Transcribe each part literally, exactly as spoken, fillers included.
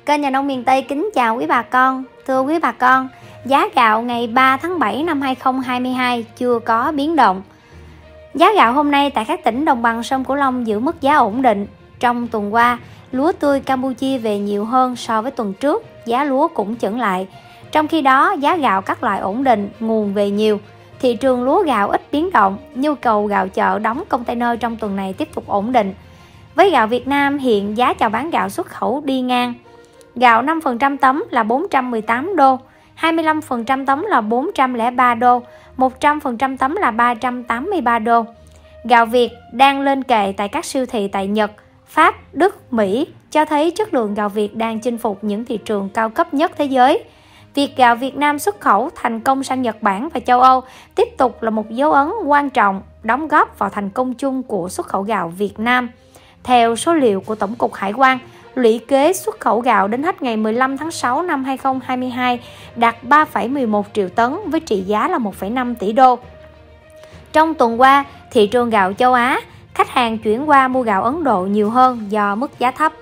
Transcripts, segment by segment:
Kênh Nhà nông miền Tây kính chào quý bà con. Thưa quý bà con, giá gạo ngày ba tháng bảy năm hai nghìn không trăm hai mươi hai chưa có biến động. Giá gạo hôm nay tại các tỉnh đồng bằng sông Cửu Long giữ mức giá ổn định. Trong tuần qua, lúa tươi Campuchia về nhiều hơn so với tuần trước, giá lúa cũng chững lại. Trong khi đó, giá gạo các loại ổn định, nguồn về nhiều. Thị trường lúa gạo ít biến động, nhu cầu gạo chợ đóng container trong tuần này tiếp tục ổn định. Với gạo Việt Nam, hiện giá chào bán gạo xuất khẩu đi ngang. Gạo năm phần trăm tấm là bốn trăm mười tám đô, hai mươi lăm phần trăm tấm là bốn trăm lẻ ba đô, một trăm phần trăm tấm là ba trăm tám mươi ba đô. Gạo Việt đang lên kệ tại các siêu thị tại Nhật, Pháp, Đức, Mỹ, cho thấy chất lượng gạo Việt đang chinh phục những thị trường cao cấp nhất thế giới. Việc gạo Việt Nam xuất khẩu thành công sang Nhật Bản và châu Âu tiếp tục là một dấu ấn quan trọng, đóng góp vào thành công chung của xuất khẩu gạo Việt Nam. Theo số liệu của Tổng cục Hải quan, lũy kế xuất khẩu gạo đến hết ngày mười lăm tháng sáu năm hai nghìn không trăm hai mươi hai đạt ba phẩy mười một triệu tấn với trị giá là một phẩy năm tỷ đô. Trong tuần qua, thị trường gạo châu Á, khách hàng chuyển qua mua gạo Ấn Độ nhiều hơn do mức giá thấp.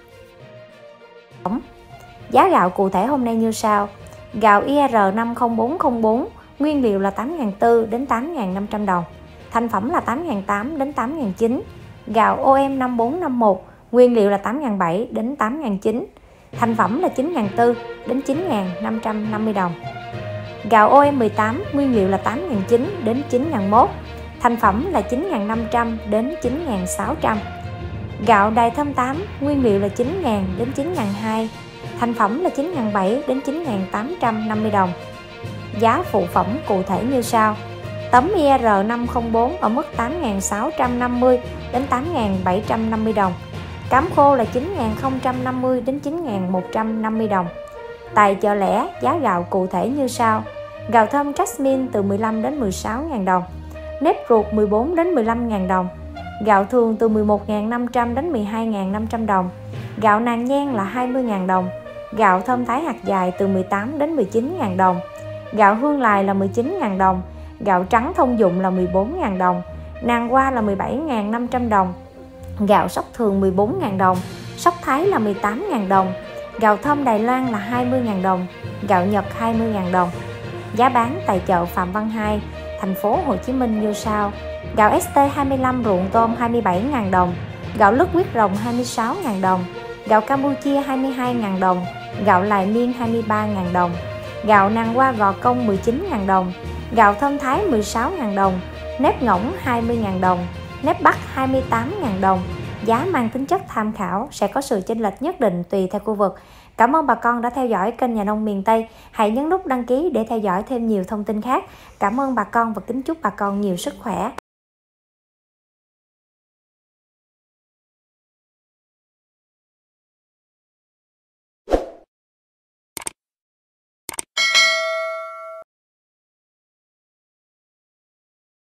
Giá gạo cụ thể hôm nay như sau. Gạo i rờ năm không bốn không bốn, nguyên liệu là tám nghìn bốn trăm đến tám nghìn năm trăm đồng, thành phẩm là tám nghìn tám trăm đến tám nghìn chín trăm. Gạo o em năm bốn năm một, nguyên liệu là tám nghìn bảy trăm đến tám nghìn chín trăm, thành phẩm là chín nghìn bốn trăm đến chín nghìn năm trăm năm mươi đồng. Gạo o em mười tám, nguyên liệu là tám nghìn chín trăm đến chín nghìn một trăm, thành phẩm là chín nghìn năm trăm đến chín nghìn sáu trăm. Gạo Đài Thơm tám, nguyên liệu là chín nghìn đến chín nghìn hai trăm, thành phẩm là chín nghìn bảy trăm đến chín nghìn tám trăm năm mươi đồng. Giá phụ phẩm cụ thể như sau. Tấm i rờ năm không bốn ở mức tám nghìn sáu trăm năm mươi đến tám nghìn bảy trăm năm mươi đồng. Cám khô là chín nghìn không trăm năm mươi đến chín nghìn một trăm năm mươi đồng. Tại chợ lẻ, giá gạo cụ thể như sau. Gạo thơm Jasmine từ mười lăm đến mười sáu nghìn đồng. Nếp ruột mười bốn đến mười lăm nghìn đồng. Gạo thường từ mười một nghìn năm trăm đến mười hai nghìn năm trăm đồng. Gạo nàng nhan là hai mươi nghìn đồng. Gạo thơm Thái hạt dài từ mười tám đến mười chín nghìn đồng. Gạo hương lài là mười chín nghìn đồng. Gạo trắng thông dụng là mười bốn nghìn đồng. Nàng hoa là mười bảy nghìn năm trăm đồng. Gạo sóc thường mười bốn nghìn đồng. Sóc Thái là mười tám nghìn đồng. Gạo thơm Đài Loan là hai mươi nghìn đồng. Gạo Nhật hai mươi nghìn đồng. Giá bán tại chợ Phạm Văn Hai, thành phố Hồ Chí Minh như sau. Gạo ét tê hai mươi lăm ruộng tôm hai mươi bảy nghìn đồng. Gạo lứt huyết rồng hai mươi sáu nghìn đồng. Gạo Campuchia hai mươi hai nghìn đồng. Gạo Lai Niên hai mươi ba nghìn đồng. Gạo nàng hoa Gò Công mười chín nghìn đồng. Gạo thơm Thái mười sáu nghìn đồng. Nếp ngỗng hai mươi nghìn đồng. Nếp Bắc hai mươi tám nghìn đồng. Giá mang tính chất tham khảo, sẽ có sự chênh lệch nhất định tùy theo khu vực. Cảm ơn bà con đã theo dõi kênh Nhà nông miền Tây. Hãy nhấn nút đăng ký để theo dõi thêm nhiều thông tin khác. Cảm ơn bà con và kính chúc bà con nhiều sức khỏe.